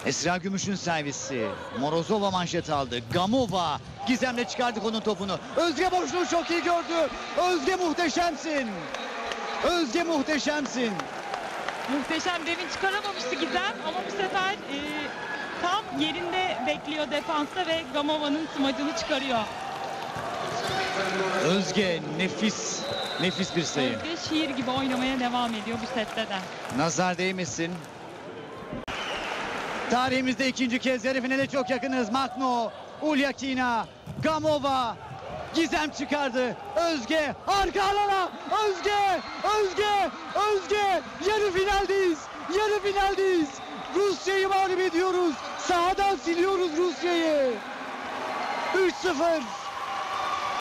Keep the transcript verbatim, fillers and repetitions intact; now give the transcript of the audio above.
Esra Gümüş'ün servisi. Morozova manşet aldı. Gamova Gizem'le çıkardık onun topunu. Özge boşluğu çok iyi gördü. Özge muhteşemsin. Özge muhteşemsin. Muhteşem, demin çıkaramamıştı Gizem ama bu sefer e, tam yerinde bekliyor defansta ve Gamova'nın smacını çıkarıyor. Özge nefis, nefis bir sayı. Özge şiir gibi oynamaya devam ediyor bu sette de. Nazar değmesin. Tarihimizde ikinci kez yarı finale çok yakınız. Makno, Ulyakina, Gamova, Gizem çıkardı. Özge arka alana. Özge, Özge, Özge. Yarı finaldeyiz. Yarı finaldeyiz. Rusya'yı mağlup ediyoruz. Sahadan siliyoruz Rusya'yı. üç sıfır.